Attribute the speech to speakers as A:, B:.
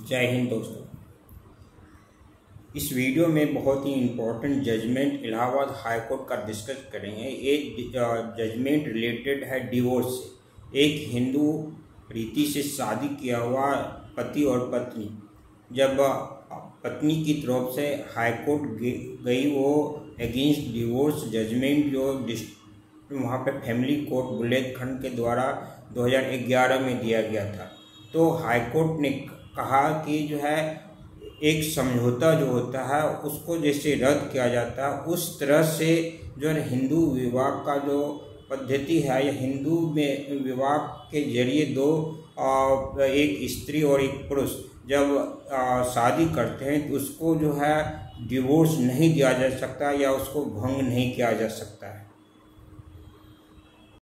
A: जय हिंद दोस्तों। इस वीडियो में बहुत ही important judgment Allahabad high court का डिस्कस करेंगे। एक जजमेंट रिलेटेड है डिवोर्स से। एक हिंदू रीति से शादी किया हुआ पति और पत्नी जब पत्नी की तरफ से हाई कोर्ट गई, वो अगेंस्ट डिवोर्स जजमेंट जो वहाँ पे फैमिली कोर्ट बुंदेलखंड के द्वारा 2011 में दिया गया था। तो हाई कोर्ट ने कहा कि जो है एक समझौता जो होता है उसको जैसे रद्द किया जाता है, उस तरह से जो है हिंदू विवाह का जो पद्धति है या हिंदू में विवाह के जरिए एक स्त्री और एक पुरुष जब शादी करते हैं तो उसको जो है डिवोर्स नहीं दिया जा सकता या उसको भंग नहीं किया जा सकता है।